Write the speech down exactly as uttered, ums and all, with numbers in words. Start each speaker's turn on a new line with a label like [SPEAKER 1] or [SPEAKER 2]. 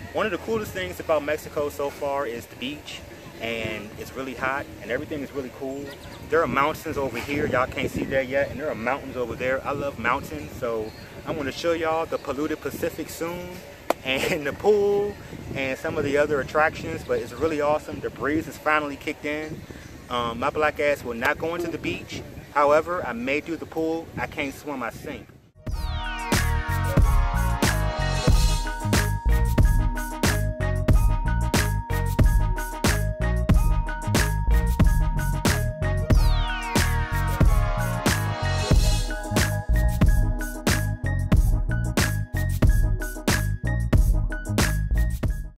[SPEAKER 1] One of the coolest things about Mexico so far is the beach, and it's really hot and everything is really cool. There are mountains over here, y'all can't see that yet, and there are mountains over there. I love mountains, so I'm going to show y'all the polluted Pacific soon, and the pool and some of the other attractions. But it's really awesome. The breeze has finally kicked in. Um, my black ass will not go into the beach. However, I may do the pool. I can't swim, I sink.